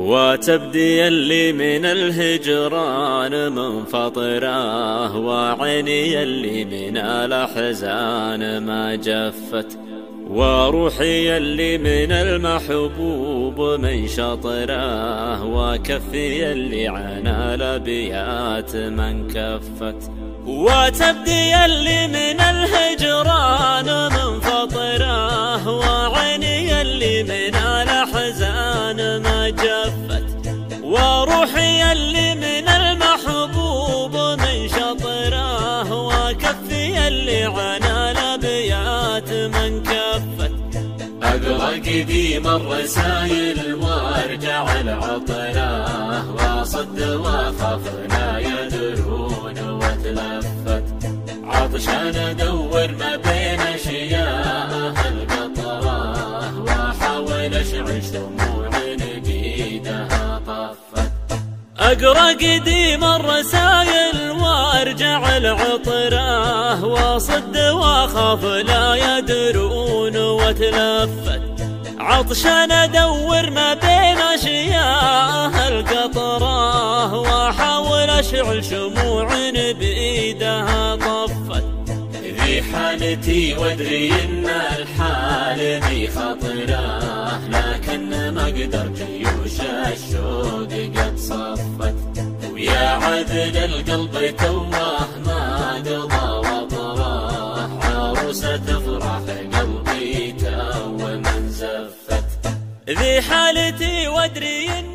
وتبدي اللي من الهجران منفطره، وعيني اللي من الأحزان ما جفت، وروحي اللي من المحبوب من شطره، وكفي اللي عن الأبيات من كفت. وتبدي اللي من الهجران منفطره، وعيني اللي من الأحزان ما جفت، وروحي اللي من المحبوب من شطره، وكفي اللي عن الأبيات من كفت. أقرأ قديم الرسايل وارجع العطره، واصد واخاف لا يدرون واتلفت، عطشان ادور ما بين اشياء القطره، واحاول اشعل شموع بايدها طفت. أقرأ قديم الرسايل وارجع العطره، واصد واخاف لا يدرون واتلفت، عطشان ادور ما بين اشياء القطره، واحاول اشعل شموع بايدها طفت. ذي حالتي وادري ان الحال ذي خطره، لكن ما اقدر جيوش الشوق قد صفت، ويا عذل القلب توه ما قضى وطره، عروسة تفرح قلبي تو من زفت. ذي حالتي وادري